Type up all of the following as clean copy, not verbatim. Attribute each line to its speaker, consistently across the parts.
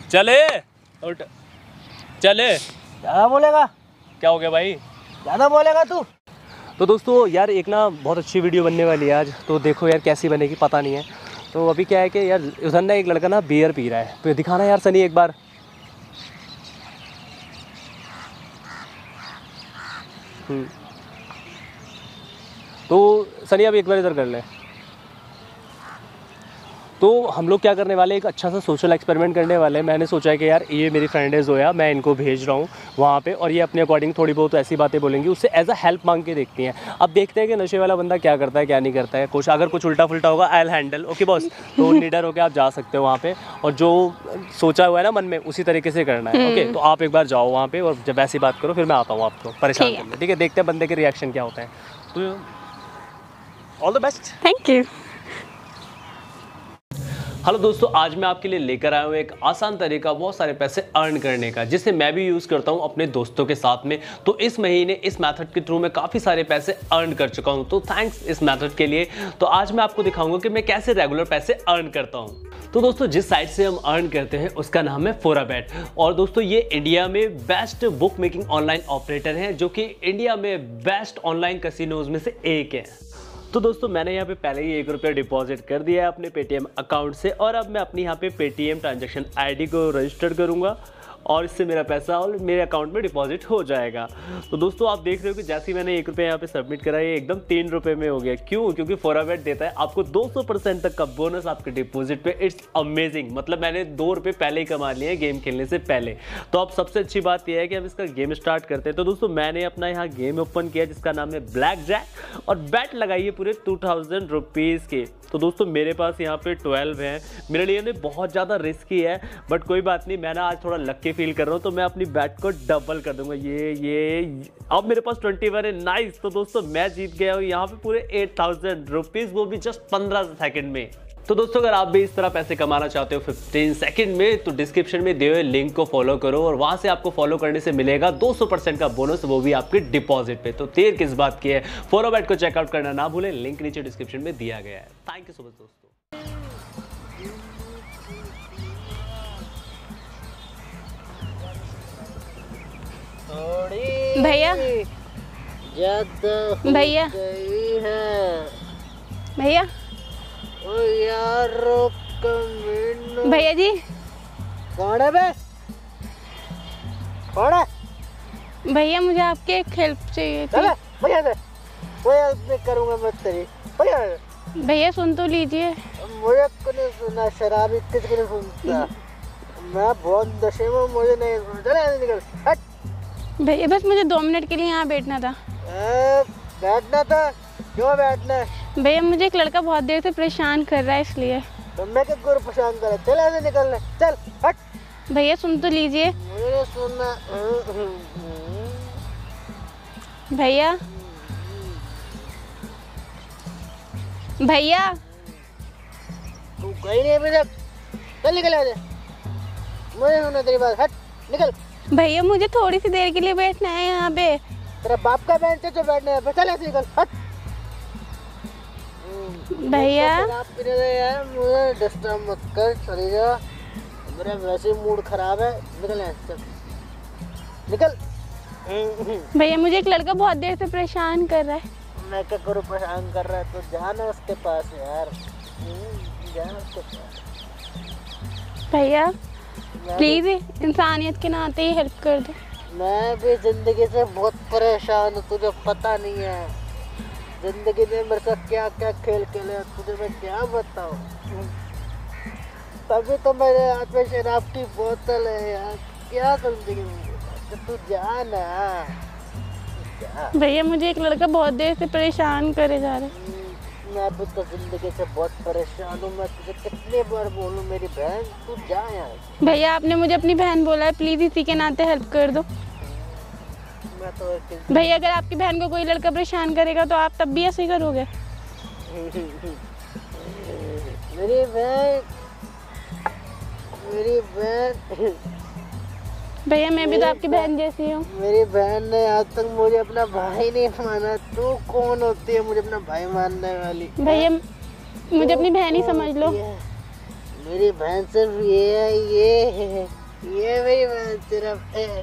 Speaker 1: चले उठ चले।
Speaker 2: ज़्यादा बोलेगा?
Speaker 1: क्या हो गया भाई,
Speaker 2: ज़्यादा बोलेगा तू?
Speaker 1: तो दोस्तों यार एक ना बहुत अच्छी वीडियो बनने वाली है आज, तो देखो यार कैसी बनेगी पता नहीं है। तो अभी क्या है कि यार उधर ना एक लड़का ना बियर पी रहा है, तो दिखाना यार सनी एक बार। तो सनी अब एक बार इधर कर ले। तो हम लोग क्या करने वाले हैं, एक अच्छा सा सोशल एक्सपेरिमेंट करने वाले हैं। मैंने सोचा है कि यार ये मेरी फ्रेंड है जोया, मैं इनको भेज रहा हूँ वहाँ पे, और ये अपने अकॉर्डिंग थोड़ी बहुत ऐसी बातें बोलेंगी, उससे एज अ हेल्प मांग के देखती हैं। अब देखते हैं कि नशे वाला बंदा क्या करता है क्या नहीं करता है। कुछ अगर कुछ उल्टा फुल्टा होगा I will handle, okay boss. तो निडर होकर आप जा सकते हो वहाँ पे, और जो सोचा हुआ है ना मन में उसी तरीके से करना है। ओके तो आप एक बार जाओ वहाँ पे और जब ऐसी बात करो फिर मैं आता हूँ आपको परेशान करने, ठीक है। देखते हैं बंदे के रिएक्शन क्या होते हैं। तो all the best.
Speaker 3: Thank you.
Speaker 1: Hello दोस्तों, आज मैं आपके लिए लेकर आया हूँ एक आसान तरीका बहुत सारे पैसे अर्न करने का, जिसे मैं भी यूज़ करता हूँ अपने दोस्तों के साथ में। तो इस महीने इस मेथड के थ्रू मैं काफ़ी सारे पैसे अर्न कर चुका हूँ, तो थैंक्स इस मेथड के लिए। तो आज मैं आपको दिखाऊंगा कि मैं कैसे रेगुलर पैसे अर्न करता हूँ। तो दोस्तों जिस साइट से हम अर्न करते हैं उसका नाम है फोराबेट, और दोस्तों ये इंडिया में best book making online operator हैं, जो कि इंडिया में बेस्ट ऑनलाइन कैसीनोज में से एक है। तो दोस्तों मैंने यहाँ पे पहले ही ₹1 डिपॉजिट कर दिया है अपने पेटीएम अकाउंट से, और अब मैं अपनी यहाँ पे पेटीएम ट्रांजैक्शन आईडी को रजिस्टर करूँगा और इससे मेरा पैसा और मेरे अकाउंट में डिपॉजिट हो जाएगा। तो दोस्तों आप देख रहे हो कि जैसे ही मैंने ₹1 यहाँ पे सबमिट करा, ये एकदम ₹3 में हो गया। क्यों? क्योंकि फोराबेट देता है आपको 200% तक का बोनस आपके डिपॉजिट पे। इट्स अमेजिंग, मतलब मैंने ₹2 पहले ही कमा लिए हैं गेम खेलने से पहले। तो अब सबसे अच्छी बात यह है कि हम इसका गेम स्टार्ट करते हैं। तो दोस्तों मैंने अपना यहाँ गेम ओपन किया जिसका नाम है ब्लैक जैक, और बैट लगाई है पूरे ₹2000 के। तो दोस्तों मेरे पास यहाँ पे 12 हैं। मेरे लिए ने बहुत ज़्यादा रिस्की है, बट कोई बात नहीं, मैं ना आज थोड़ा लक्की फील कर रहा हूँ, तो मैं अपनी बैट को डबल कर दूंगा। ये अब मेरे पास 21 है, नाइस। तो दोस्तों मैं जीत गया हूँ यहाँ पे पूरे ₹8000, वो भी जस्ट 15 सेकंड में। तो दोस्तों अगर आप भी इस तरह पैसे कमाना चाहते हो 15 सेकंड में, तो डिस्क्रिप्शन में दिए हुए लिंक को फॉलो करो, और वहां से आपको फॉलो करने से मिलेगा 200% का बोनस, वो भी आपके डिपॉजिट पे। तो देर किस बात की है, फोराबेट को चेकआउट करना ना भूलें, लिंक नीचे डिस्क्रिप्शन में दिया गया है। थैंक यू सो मच दोस्तों।
Speaker 3: भैया भैया भैया
Speaker 2: ओ यार
Speaker 3: भैया जी,
Speaker 2: कौन है बे? कौन है?
Speaker 3: भैया मुझे आपकी एक हेल्प चाहिए थी।
Speaker 2: भैया मैं करूँगा मत तेरी।
Speaker 3: भैया सुन तो लीजिए।
Speaker 2: मुझे को नहीं सुनना, शराबी किसको नहीं सुनता। मैं बहुत नशे में, मुझे नहीं सुनता। निकल हट।
Speaker 3: भैया बस मुझे 2 मिनट के लिए यहाँ बैठना था।
Speaker 2: बैठना था? क्यों बैठना है?
Speaker 3: भैया मुझे एक लड़का बहुत देर से परेशान कर रहा है, इसलिए।
Speaker 2: तो मैं क्या करूँ परेशान कर? चल ऐसे निकलना, चल हट।
Speaker 3: भैया सुन तो लीजिए।
Speaker 2: मुझे सुनना।
Speaker 3: भैया भैया
Speaker 2: तू कहीं नहीं अभी तक, चल निकल ऐसे। मुझे सुनना तेरी बात, हट निकल।
Speaker 3: भैया मुझे थोड़ी सी देर के लिए बैठना है यहाँ पे।
Speaker 2: तेरा बाप का बेंच है जो बैठना है, चल ऐसे निकल हट।
Speaker 3: भैया
Speaker 2: आप यार मुझे डिस्टर्ब मत कर, चली जा। मेरा वैसे मूड खराब है, निकल ऐसे चल निकल।
Speaker 3: भैया मुझे एक लड़का बहुत देर से परेशान कर रहा है।
Speaker 2: मैं क्या करूँ परेशान कर रहा है? तो जाना उसके पास यार, जाना उसके पास।
Speaker 3: भैया प्लीज इंसानियत के नाते ही हेल्प कर दो।
Speaker 2: मैं भी जिंदगी से बहुत परेशान हूँ, तुझे पता नहीं है। जिंदगी ने मेरे साथ क्या क्या खेल खेले, तुझे मैं क्या बताऊँ। तभी तो मेरे हाथ में शराब की बोतल है यार, क्या जिंदगी में। तू जा ना।
Speaker 3: भैया मुझे एक लड़का बहुत देर से परेशान करे जा रहा है।
Speaker 2: मैं भी तो जिंदगी से बहुत परेशान हूँ। मैं तुझे कितनी बार बोलूँ मेरी बहन, तू जा यार।
Speaker 3: भैया आपने मुझे अपनी बहन बोला है, प्लीज इसी के नाते हेल्प कर दो।
Speaker 2: मैं तो
Speaker 3: भैया अगर आपकी बहन को कोई लड़का परेशान करेगा तो आप तब भी ऐसे ही करोगे?
Speaker 2: मेरी बहन
Speaker 3: भैया मैं भी तो आपकी बहन जैसी हूँ।
Speaker 2: मेरी बहन ने आज तक मुझे अपना भाई नहीं माना। तू कौन होती है मुझे अपना भाई मानने वाली?
Speaker 3: भैया मुझे अपनी बहन ही समझ लो।
Speaker 2: मेरी बहन सिर्फ ये मेरी बहन सिर्फ है।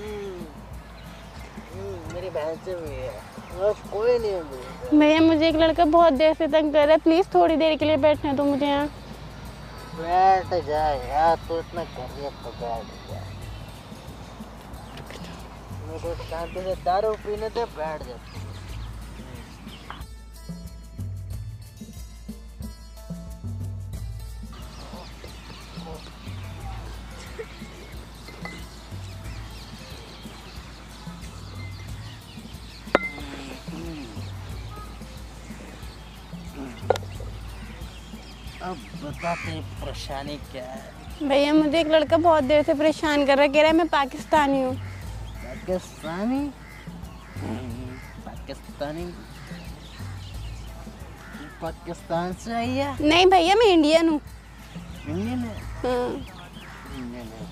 Speaker 2: मेरी बहन सिर्फ ये है, और कोई नहीं है मेरी।
Speaker 3: भैया मुझे एक लड़का बहुत देर से तंग कर रहा है, प्लीज थोड़ी देर के लिए बैठने दो मुझे यहाँ।
Speaker 2: बैठ जा यार, तू इतना कर रही है तो बैठ जा। मेरे को शांति से दारू पीने दे, बैठ जा। अब बता तेरी परेशानी क्या है?
Speaker 3: भैया मुझे एक लड़का बहुत देर से परेशान कर रहा है, कह रहा है मैं पाकिस्तानी हूँ।
Speaker 2: पाकिस्तानी? पाकिस्तानी? पाकिस्तान से आई है?
Speaker 3: नहीं भैया मैं इंडियन हूँ।
Speaker 2: इंडियन है?
Speaker 3: हाँ।
Speaker 2: इंडियन है।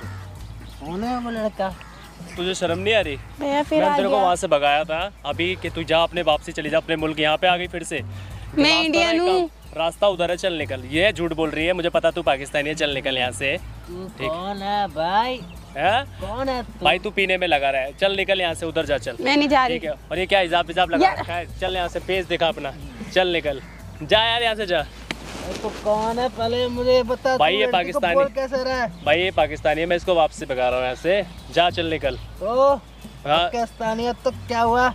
Speaker 2: कौन है वो लड़का?
Speaker 1: तुझे शर्म नहीं आ रही?
Speaker 3: भैया फिर
Speaker 1: मैं
Speaker 3: आ
Speaker 1: तेरे को
Speaker 3: गया।
Speaker 1: वहाँ से भगाया था अभी कि तू जा अपने वापसी चली जा अपने मुल्क, यहाँ पे आ गई फिर से।
Speaker 3: मैं इंडियन हूँ।
Speaker 1: रास्ता उधर है, चल निकल। ये झूठ बोल रही है, मुझे पता तू पाकिस्तानी है, चल निकल यहाँ से।
Speaker 2: तू कौन है भाई?
Speaker 1: है?
Speaker 2: कौन है तू?
Speaker 1: भाई तू पीने में लगा रहा है, चल निकल यहाँ से, उधर जा चल।
Speaker 3: मैं नहीं जा रही।
Speaker 1: ठीक है, और ये क्या हिजाब विजाब लगा रखा है? चल यहाँ से, पेज दिखा अपना, चल निकल, जा यार यहाँ से जा।
Speaker 2: तू कौन है पहले मुझे बता।
Speaker 1: भाई ये पाकिस्तानी।
Speaker 2: बोल कैसे रहा है?
Speaker 1: भाई ये पाकिस्तानी है, मैं इसको वापसी भगा रहा हूँ यहाँ से, जा चल निकल।
Speaker 2: तो
Speaker 1: हाँ
Speaker 2: पाकिस्तानी है तो क्या हुआ?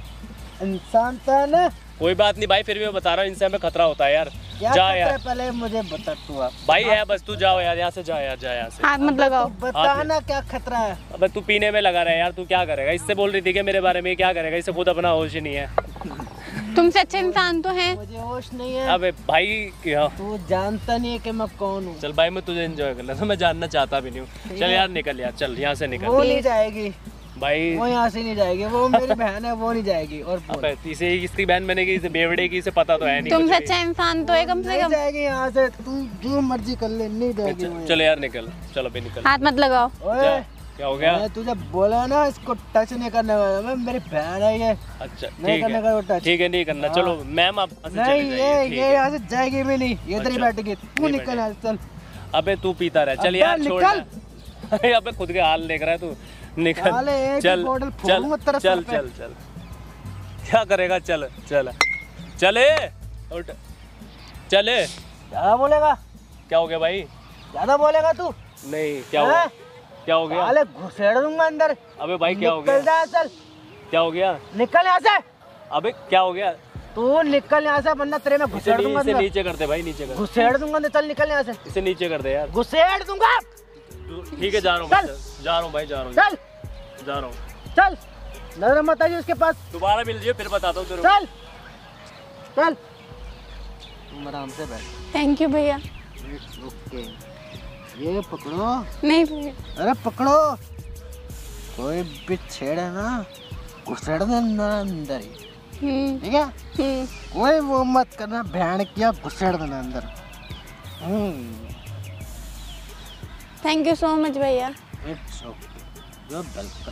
Speaker 2: इंसान था ना?
Speaker 1: कोई बात नहीं भाई, फिर भी मैं बता रहा हूँ इनसे हमें खतरा होता है यार।
Speaker 2: क्या
Speaker 1: जा
Speaker 2: खतरा
Speaker 1: यार
Speaker 2: है पहले मुझे बता तू। आप
Speaker 1: भाई है बस, तू जाओ यार यहाँ से, जा यार, जा यहाँ से।
Speaker 3: हाथ मत लगाओ।
Speaker 2: बता ना क्या खतरा है?
Speaker 1: अबे तू पीने में लगा रहा है यार, तू क्या करेगा? इससे बोल रही थी कि मेरे बारे में क्या करेगा, इससे खुद अपना होश ही नहीं है।
Speaker 3: तुमसे अच्छे इंसान तो हैं।
Speaker 2: मुझे होश नहीं है।
Speaker 1: अबे भाई क्या,
Speaker 2: तू जानता नहीं है कि मैं कौन हूँ।
Speaker 1: चल भाई मैं तुझे एंजॉय कर लेता हूँ, मैं जानना चाहता भी नहीं हूँ। चल यार निकल यार, चल यहाँ से निकल
Speaker 2: वो नहीं जाएगी
Speaker 1: भाई।
Speaker 2: वो यहाँ से नहीं जाएगी, वो मेरी बहन है, वो नहीं जाएगी। और बोल।
Speaker 1: अबे इसे इसकी बहन बनेगी, इसे बेवड़े की, इसे पता तो है नहीं।
Speaker 3: तुमसे
Speaker 1: कुछ भी।
Speaker 3: अच्छा इंसान तो है कम से
Speaker 2: नहीं
Speaker 3: कम।
Speaker 2: जाएगी यहाँ से, तू जो मर्जी कर ले, नहीं जाएगी वो।
Speaker 1: चल यार निकल, चलो भी निकल।
Speaker 3: हाथ मत लगाओ।
Speaker 2: ओए
Speaker 1: जा, क्या हो गया?
Speaker 2: मैं तुझे बोला ना इसको टच नहीं करने वाला, मैं मेरी बहन है ये।
Speaker 1: अच्छा
Speaker 2: नहीं
Speaker 1: ठीक
Speaker 2: करने का वो
Speaker 1: है,
Speaker 2: टच।
Speaker 1: ठीक है नहीं करना। चलो मैम आप यहाँ से
Speaker 2: नहीं
Speaker 1: चली जाइए, ठीक
Speaker 2: ये
Speaker 1: है।
Speaker 2: यहाँ से जाएगी भी नहीं, ये इधर ही
Speaker 1: अच्छा,
Speaker 2: बैठेगी। तू
Speaker 1: नहीं
Speaker 2: निकल यहाँ से, चल।
Speaker 1: अबे तू पीता रहा, चल
Speaker 2: अबे
Speaker 1: यार छोड़
Speaker 2: निकल।
Speaker 1: ना। अबे खुद के हाल देख रहा है तू, निकल।
Speaker 2: साले एक
Speaker 1: चल
Speaker 2: बोतल
Speaker 1: चल
Speaker 2: फोड़ूंगा तेरे
Speaker 1: चल
Speaker 2: सर पे।
Speaker 1: चल चल, क्या करेगा? चल चल चले, उठ चले।
Speaker 2: ज्यादा बोलेगा?
Speaker 1: क्या हो गया भाई?
Speaker 2: ज्यादा बोलेगा तू?
Speaker 1: नहीं क्या हुआ?
Speaker 2: हैं?
Speaker 1: क्या हो गया?
Speaker 2: साले घुसेड़ दूंगा अंदर।
Speaker 1: अबे भाई क्या हो
Speaker 2: निकल
Speaker 1: गया?
Speaker 2: जा, चल
Speaker 1: क्या हो गया?
Speaker 2: निकल यहाँ से।
Speaker 1: अबे क्या हो गया?
Speaker 2: तू निकल यहाँ से, वरना तेरे में घुसेड़ दूंगा
Speaker 1: इसे
Speaker 2: अंदर।
Speaker 1: नीचे कर दे भाई, नीचे कर,
Speaker 2: घुसेड़ दूंगा अंदर, चल निकल यहाँ से।
Speaker 1: इसे नीचे कर दे यार।
Speaker 2: घुसेड़ दूंगा।
Speaker 1: ठीक है जा रहा हूँ,
Speaker 2: चल।
Speaker 1: जा रहा हूँ भाई, जा रहा हूँ,
Speaker 2: चल
Speaker 1: जा रहा हूँ।
Speaker 2: चल, नजर मत आइए उसके पास।
Speaker 1: दोबारा मिल जाइए फिर बताता हूँ तेरे को।
Speaker 2: चल चल, तुम आराम से बैठ।
Speaker 3: थैंक यू भैया।
Speaker 2: ओके, ये पकड़ो।
Speaker 3: नहीं भैया।
Speaker 2: अरे पकड़ो, कोई भी छेड़े ना घुसेड़ देना अंदर ही, ठीक है? कोई वो मत करना, भैंड किया घुसेड़ देना अंदर।
Speaker 3: थैंक यू सो मच भैया।
Speaker 2: It's okay, you welcome.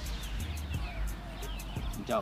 Speaker 2: जाओ।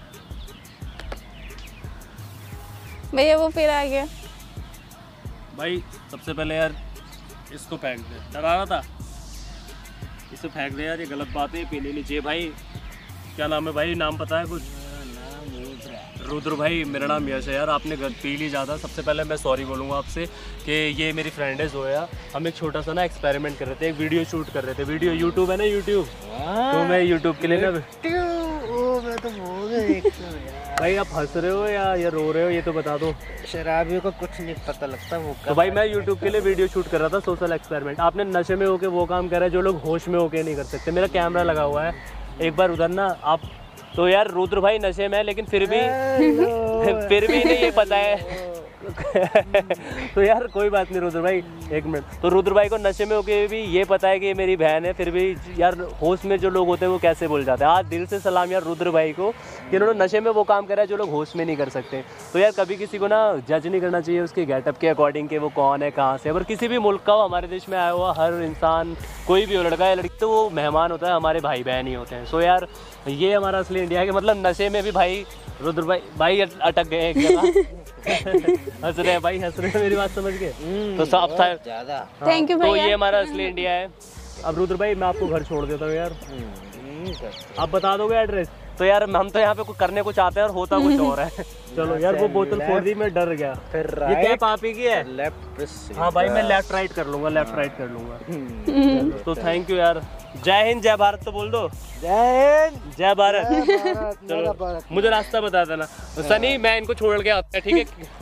Speaker 3: भैया वो फिर आ गया।
Speaker 1: भाई सबसे पहले यार इसको फेंक दे, डरा रहा था, इसे फेंक दे यार, ये गलत बात है, पीनी नहीं चाहिए भाई। क्या नाम है भाई? नाम पता है कुछ? रुद्र भाई, मेरा नाम यश है यार। आपने पी ली ज़्यादा। सबसे पहले मैं सॉरी बोलूँगा आपसे कि ये मेरी फ्रेंड है जोया। हम एक छोटा सा ना एक्सपेरिमेंट कर रहे थे, एक वीडियो शूट कर रहे थे। वीडियो यूट्यूब है ना, यूट्यूब, तो मैं यूट्यूब के लिए ना
Speaker 2: मैं तो भूल गया।
Speaker 1: भाई आप हंस रहे हो या रो रहे हो, ये तो बता दो।
Speaker 2: शराबियों को कुछ नहीं पता लगता वो
Speaker 1: तो भाई मैं यूट्यूब के लिए वीडियो शूट कर रहा था, सोशल एक्सपेरिमेंट। आपने नशे में होके वो काम करा है जो लोग होश में होके नहीं कर सकते। मेरा कैमरा लगा हुआ है, एक बार उधर ना आप। तो यार रुद्र भाई नशे में है, लेकिन फिर भी इन्हें ये पता है। तो यार कोई बात नहीं रुद्र भाई, एक मिनट। तो रुद्र भाई को नशे में होके भी ये पता है कि ये मेरी बहन है, फिर भी यार होश में जो लोग होते हैं वो कैसे बोल जाते हैं। आज दिल से सलाम यार रुद्र भाई को कि उन्होंने नशे में वो काम करा है जो लोग होश में नहीं कर सकते। तो यार कभी किसी को ना जज नहीं करना चाहिए उसके गेटअप के अकॉर्डिंग कि वो कौन है, कहाँ से। अगर किसी भी मुल्क का हो, हमारे देश में आया हुआ हर इंसान, कोई भी हो, लड़का या लड़की, तो वो मेहमान होता है, हमारे भाई बहन ही होते हैं। सो यार ये हमारा असली इंडिया है कि मतलब नशे में भी भाई रुद्र भाई अटक गए एक जगह। हंस रहे हैं भाई, हंस रहे हैं मेरी बात समझ के। तो सब
Speaker 2: ज्यादा।
Speaker 3: थैंक यू
Speaker 1: तो
Speaker 3: भैया।
Speaker 1: ये हमारा असली इंडिया है। अब रुद्र भाई मैं आपको घर छोड़ देता हूँ यार, आप बता दोगे एड्रेस? तो यार हम तो यहाँ पे कुछ करने को चाहते हैं और होता कुछ और है। चलो यार वो बोतल फोड़ दी, मैं डर गया।
Speaker 2: फिर
Speaker 1: ये कैप आप ही की है?
Speaker 2: लेफ्ट।
Speaker 1: हाँ भाई मैं लेफ्ट राइट कर लूंगा, लेफ्ट राइट कर लूंगा। तो थैंक यू यार। जय हिंद जय भारत तो बोल दो।
Speaker 2: जय हिंद
Speaker 1: जय भारत।
Speaker 2: मेरा भारत।
Speaker 1: मुझे रास्ता बता देना। सनी मैं इनको छोड़ के आता है, ठीक है?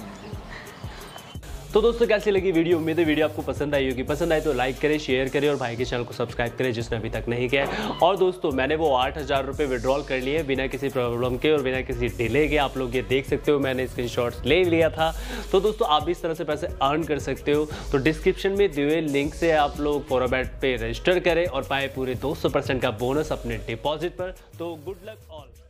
Speaker 1: तो दोस्तों कैसी लगी वीडियो? उम्मीद है वीडियो आपको पसंद आई होगी। पसंद आए तो लाइक करें, शेयर करें और भाई के चैनल को सब्सक्राइब करें जिसने अभी तक नहीं किया है। और दोस्तों मैंने वो 8,000 रुपये विड्रॉल कर लिए बिना किसी प्रॉब्लम के और बिना किसी डिले के। आप लोग ये देख सकते हो, मैंने स्क्रीनशॉट्स ले लिया था। तो दोस्तों आप भी इस तरह से पैसे अर्न कर सकते हो। तो डिस्क्रिप्शन में दिए हुए लिंक से आप लोग फोराबेट पे रजिस्टर करें और पाए पूरे 200% का बोनस अपने डिपॉजिट पर। तो गुड लक ऑल।